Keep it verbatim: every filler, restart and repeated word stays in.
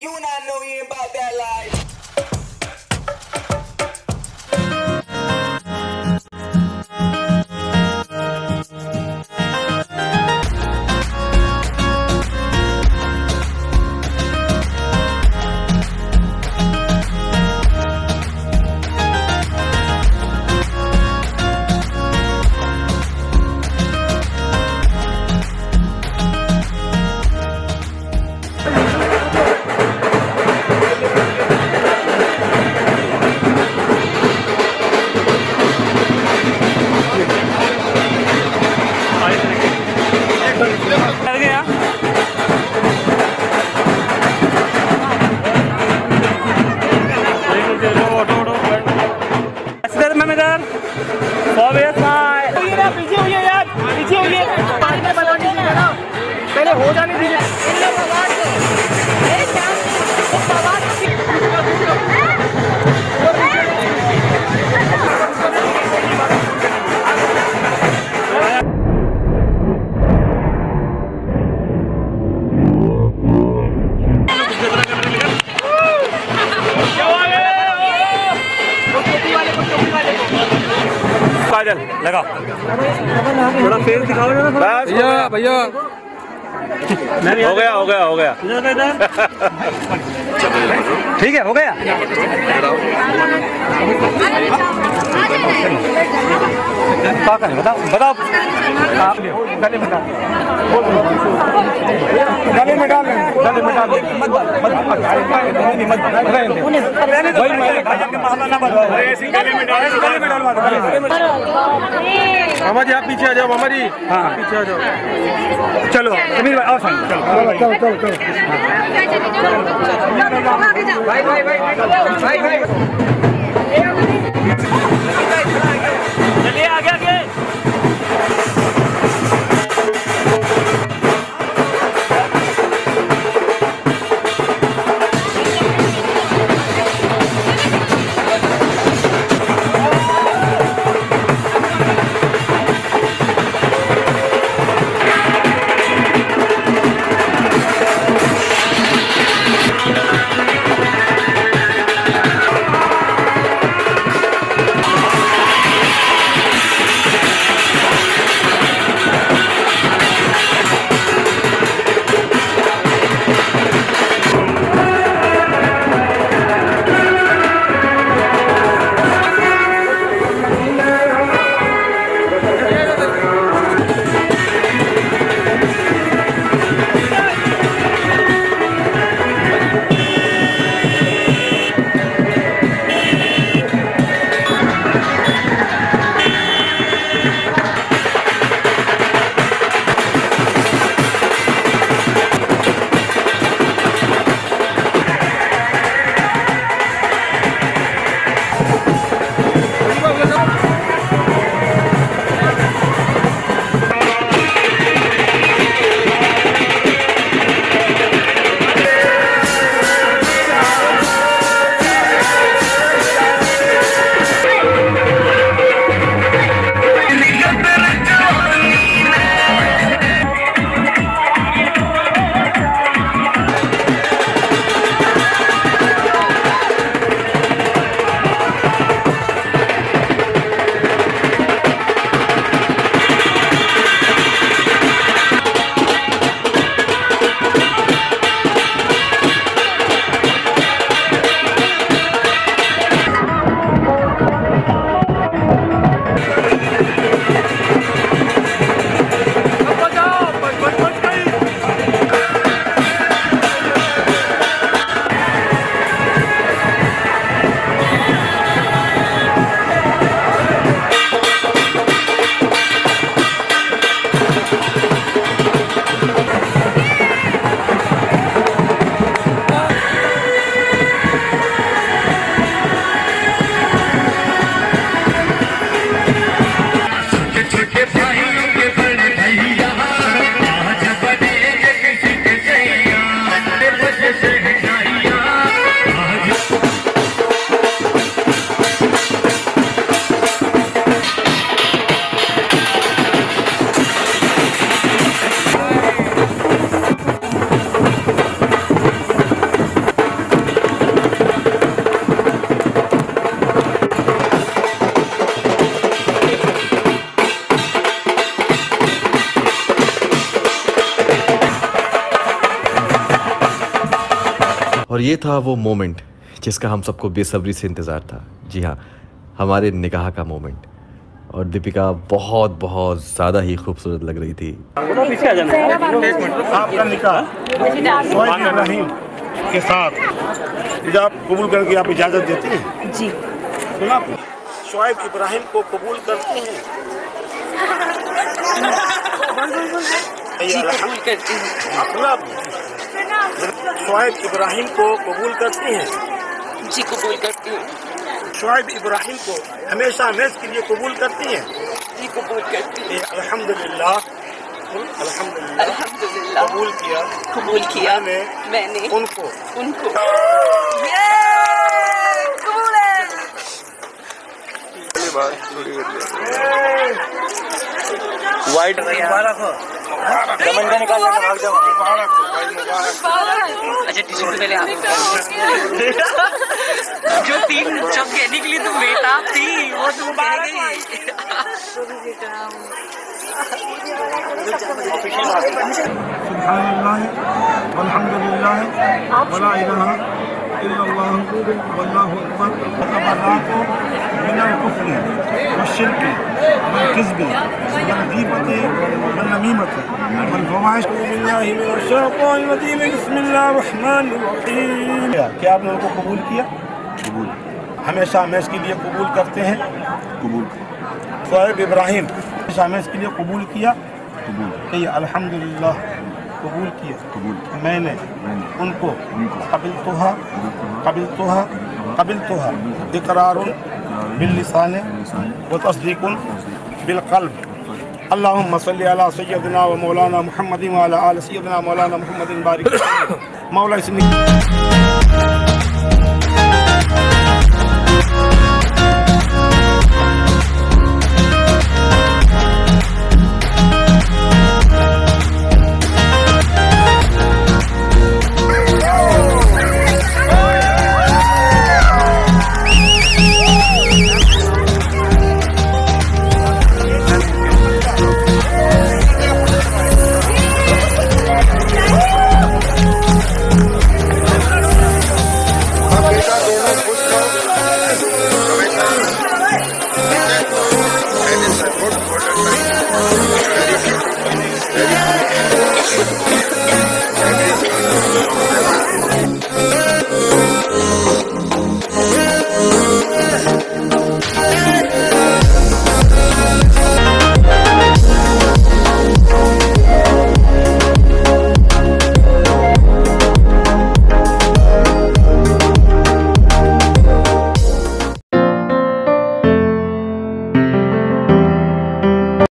You not know you about that life. पीछे हुई है यार, पीछे हुई है, पानी में बलौनी है ना, पहले हो जाने दीजिए। लगा थोड़ा फेस दिखाओ ना भैया भैया। हो गया हो गया हो गया ठीक है हो गया। क्या करें बताओ बताओ आप गले में डाल गले में डाल गले में डाल मत मत मामा जी आप पीछे आ जाओ। मामा जी हाँ पीछे आ जाओ। चलो समीर भाई आओ चलो चलो चलो चलो भाई भाई भाई भाई भाई चलिए आगे आगे। और ये था वो मोमेंट जिसका हम सबको बेसब्री से इंतज़ार था। जी हाँ, हमारे निकाह का मोमेंट। और दीपिका बहुत बहुत ज़्यादा ही खूबसूरत लग रही थी। आपका निकाह शोएब इब्राहिम के साथ हिजाब कबूल करके आप इजाज़त देती हैं? जी। सुना शोएब इब्राहिम को कबूल करती हैं? जी कबूल करती हूँ। शोएब इब्राहिम को कबूल करती हैं? जी कबूल करती हूँ। शोएब इब्राहिम को हमेशा हमेशा के लिए कबूल करती हैं? जी कबूल करती हूँ। अल्हम्दुलिल्लाह अल्हम्दुलिल्लाह अल्हम्दुलिल्लाह कबूल किया कबूल किया मैंने मैंने उनको उनको वाइट मुबारक हो, समझ निकाल भाग जाओ। अच्छा टिश्यू तो पहले आप जो तीन शब्द कहने के लिए तुम बेताब थी वो तुम कह गई। सुब्हानल्लाह वल्हम्दुलिल्लाह वला इलाहा इल्लल्लाह वल्लाहु अकबर तबर्रातु मिनल कुफ्रि वश्शिर्की वल किज़्बी वल गीबती वल नमीमती वल फवाहिश। बिस्मिल्लाहि मिनश शैतानिर रजीम बिस्मिल्लाहिर रहमानिर रहीम। क्या आपने उनको कबूल किया? कबूल। हमेशा हमेशा के लिए कबूल करते हैं? कबूल। शोएब इब्राहिम हमेशा हमेशा के लिए कबूल किया? कबूल। कहिए अल्हम्दुलिल्लाह कबूल किया। कबूल। मैंने उनको कबिल तोहा कबिल तोहा कबिल तोहा इकरारुन बिल लिसान व तस्दीकुन बिल क़ल्ब। अल्लाहुम्मा सल्लि अला सय्यदिना व मौलाना मुहम्मदिन व अला आलि सय्यदिना मौलाना मुहम्मदिन बारिक मौला।